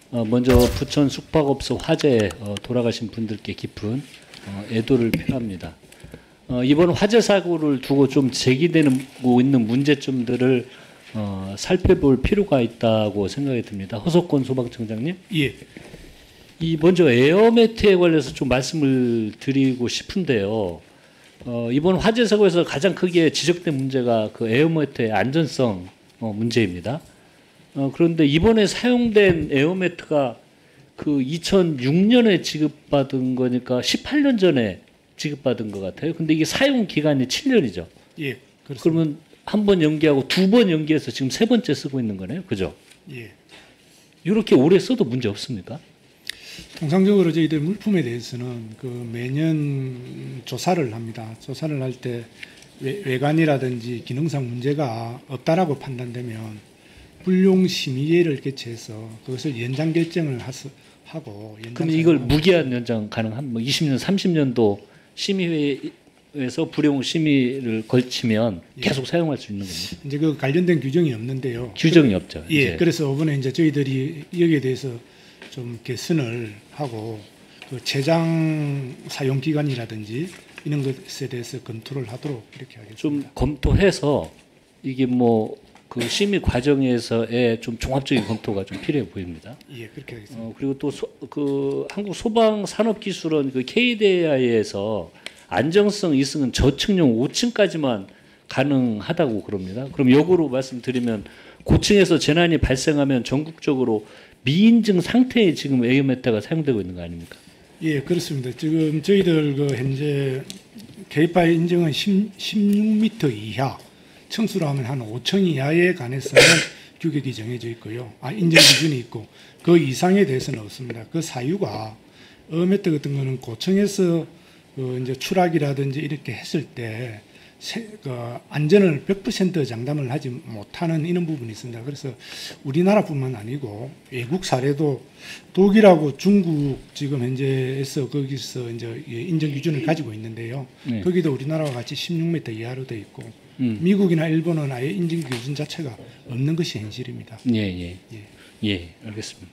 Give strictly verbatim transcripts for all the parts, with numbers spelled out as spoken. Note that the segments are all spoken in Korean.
어, 먼저 부천 숙박업소 화재에 어, 돌아가신 분들께 깊은 어, 애도를 표합니다. 어, 이번 화재 사고를 두고 좀 제기되고 있는 문제점들을 어, 살펴볼 필요가 있다고 생각이 듭니다. 허석권 소방청장님. 예. 이 먼저 에어매트에 관해서 좀 말씀을 드리고 싶은데요. 어, 이번 화재 사고에서 가장 크게 지적된 문제가 그 에어매트의 안전성 어, 문제입니다. 어, 그런데 이번에 사용된 에어매트가 그 이천육 년에 지급받은 거니까 십팔 년 전에 지급받은 것 같아요. 근데 이게 사용 기간이 칠 년이죠. 예. 그렇습니다. 그러면 한 번 연기하고 두 번 연기해서 지금 세 번째 쓰고 있는 거네요. 그죠? 예. 이렇게 오래 써도 문제 없습니까? 통상적으로 저희들 물품에 대해서는 그 매년 조사를 합니다. 조사를 할 때 외관이라든지 기능상 문제가 없다라고 판단되면 불용심의회를 개최해서 그것을 연장 결정을 하서, 하고. 그럼 이걸 무기한 연장 가능한 뭐 이십 년, 삼십 년도 심의회에서 불용 심의를 걸치면 예. 계속 사용할 수 있는 겁니다. 이제 그 관련된 규정이 없는데요. 규정이 없죠. 예. 이제. 그래서 이번에 이제 저희들이 여기에 대해서 좀 개선을 하고 그 제장 사용 기간이라든지 이런 것에 대해서 검토를 하도록 이렇게 하겠습니다. 좀 검토해서 이게 뭐 그 심의 과정에서의 좀 종합적인 검토가 좀 필요해 보입니다. 예, 그렇게 하겠습니다. 어, 그리고 또 그 한국 소방산업기술원 그 케이디에이아이에서 안정성 이 층은 저층용 오 층까지만 가능하다고 그럽니다. 그럼 역으로 말씀드리면 고층에서 재난이 발생하면 전국적으로 미인증 상태의 지금 에어매트가 사용되고 있는 거 아닙니까? 예, 그렇습니다. 지금 저희들 그 현재 케이파이 인증은 십육 미터 이하, 층수로 하면 한 오 층 이하에 관해서는 규격이 정해져 있고요. 아, 인증 기준이 있고 그 이상에 대해서는 없습니다. 그 사유가 에어매트 같은 거는 고층에서 그 이제 추락이라든지 이렇게 했을 때 세, 그 안전을 백 퍼센트 장담을 하지 못하는 이런 부분이 있습니다. 그래서 우리나라뿐만 아니고 외국 사례도 독일하고 중국 지금 현재에서 거기서 이제 인정 기준을 가지고 있는데요. 네. 거기도 우리나라와 같이 십육 미터 이하로 돼 있고 음. 미국이나 일본은 아예 인증 기준 자체가 없는 것이 현실입니다. 예, 예, 예, 예, 알겠습니다.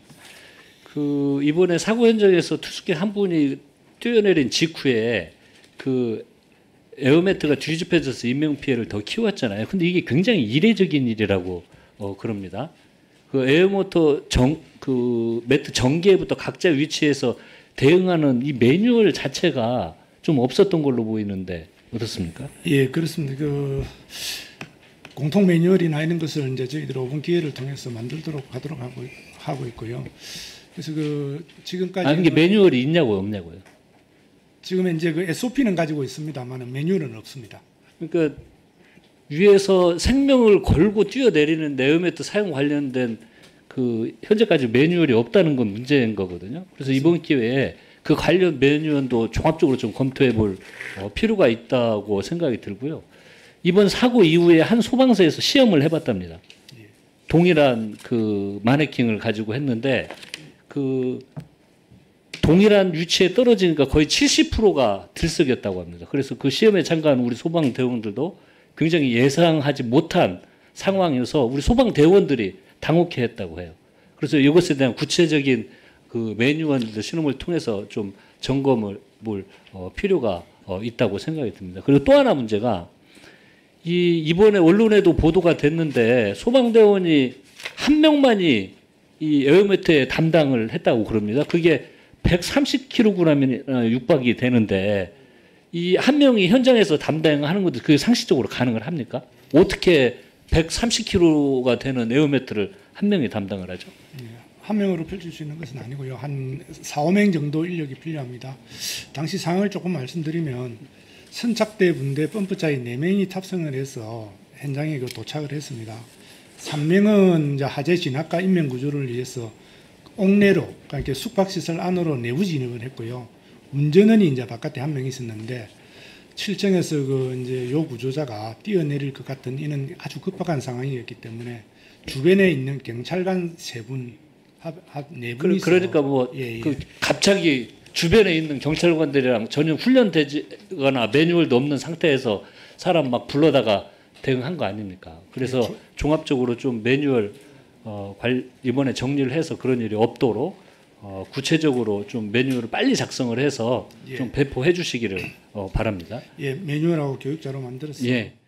그 이번에 사고 현장에서 투숙객 한 분이 뛰어내린 직후에 그 에어매트가 뒤집혀져서 인명 피해를 더 키웠잖아요. 근데 이게 굉장히 이례적인 일이라고 어, 그럽니다. 그 에어모터 정, 그 매트 전개부터 각자 위치에서 대응하는 이 매뉴얼 자체가 좀 없었던 걸로 보이는데 어떻습니까? 예, 그렇습니다. 그 공통 매뉴얼이나 이런 것을 이제 저희들 오 분 기회를 통해서 만들도록 하도록 하고 하고 있고요. 그래서 그 지금까지 아니, 이게 매뉴얼이 있냐고요, 없냐고요? 지금 이제 그 에스오피는 가지고 있습니다만 매뉴얼은 없습니다. 그러니까 위에서 생명을 걸고 뛰어내리는 에어매트 사용 관련된 그 현재까지 매뉴얼이 없다는 건 문제인 거거든요. 그래서 이번 기회에 그 관련 매뉴얼도 종합적으로 좀 검토해 볼 어, 필요가 있다고 생각이 들고요. 이번 사고 이후에 한 소방서에서 시험을 해봤답니다. 동일한 그 마네킹을 가지고 했는데 그 동일한 위치에 떨어지니까 거의 칠십 퍼센트가 들썩였다고 합니다. 그래서 그 시험에 참가한 우리 소방대원들도 굉장히 예상하지 못한 상황이어서 우리 소방대원들이 당혹해했다고 해요. 그래서 이것에 대한 구체적인 그 매뉴얼 실험을 통해서 좀 점검을 볼 어, 필요가 어, 있다고 생각이 듭니다. 그리고 또 하나 문제가 이 이번에 언론에도 보도가 됐는데 소방대원이 한 명만이 이 에어매트에 담당을 했다고 그럽니다. 그게 백삼십 킬로그램이 육박이 되는데 이 한 명이 현장에서 담당하는 것도 그게 상식적으로 가능을 합니까? 어떻게 백삼십 킬로그램가 되는 에어매트를 한 명이 담당을 하죠? 한 명으로 펼칠 수 있는 것은 아니고요. 한 사오 명 정도 인력이 필요합니다. 당시 상황을 조금 말씀드리면 선착대 분대 펌프차에 네 명이 탑승을 해서 현장에 그 도착을 했습니다. 삼 명은 이제 화재 진압과 인명 구조를 위해서 옥내로, 그러니까 숙박시설 안으로 내부 진입을 했고요. 운전원이 이제 바깥에 한 명 있었는데 칠 층에서 그 이제 요 구조자가 뛰어내릴 것 같은 이런 아주 급박한 상황이었기 때문에 주변에 있는 경찰관 세 분, 네 분이 그러니까 뭐 예, 예. 그 갑자기 주변에 있는 경찰관들이랑 전혀 훈련되거나 매뉴얼도 없는 상태에서 사람 막 불러다가 대응한 거 아닙니까? 그래서 그렇죠. 종합적으로 좀 매뉴얼 어, 관, 이번에 정리를 해서 그런 일이 없도록 어, 구체적으로 좀 매뉴얼을 빨리 작성을 해서 예. 좀 배포해 주시기를 어, 바랍니다. 예, 매뉴얼하고 교육자로 만들었습니다. 예.